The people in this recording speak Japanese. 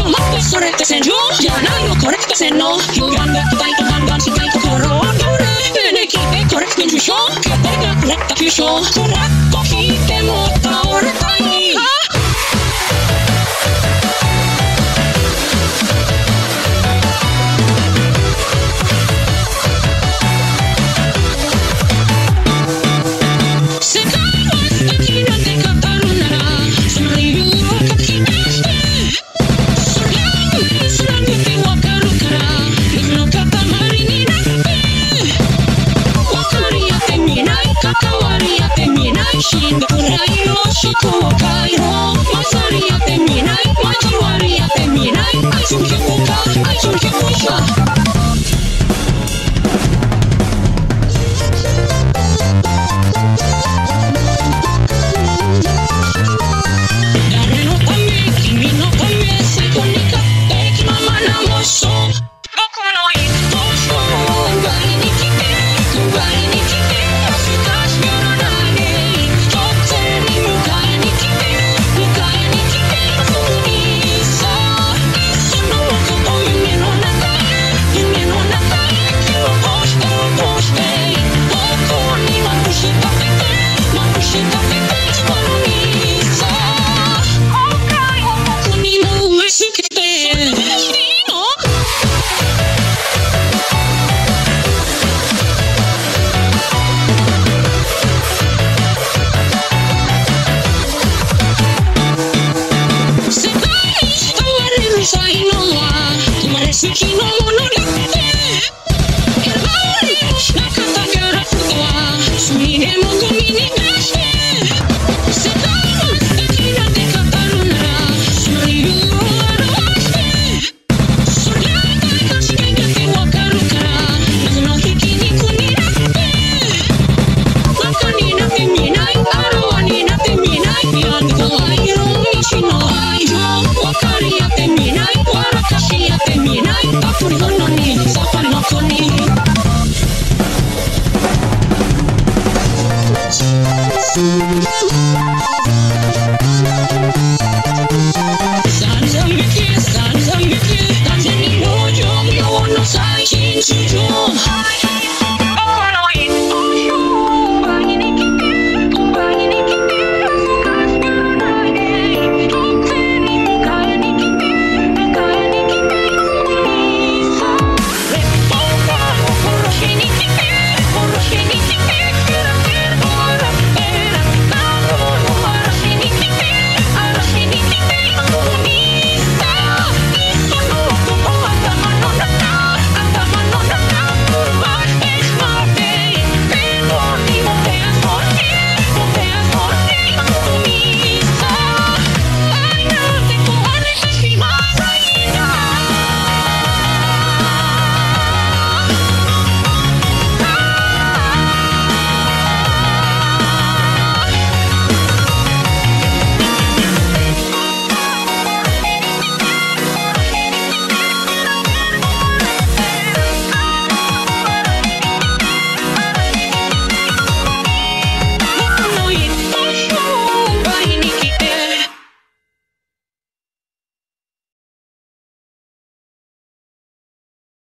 ょ待ってそれって戦場じゃないのこれって洗脳歪んだ期待とガンガンしたい心をどれね聞いてこれって受賞決定がくれた急所これっと聞いても倒れたい死んだくらいの思考回路混ざり合ってみない交わり合ってみない愛情評価愛情評価誰のため君のため最後に勝手気ままな妄想僕の一等賞奪いに来て奪いに来て明日しからない才能は生まれつき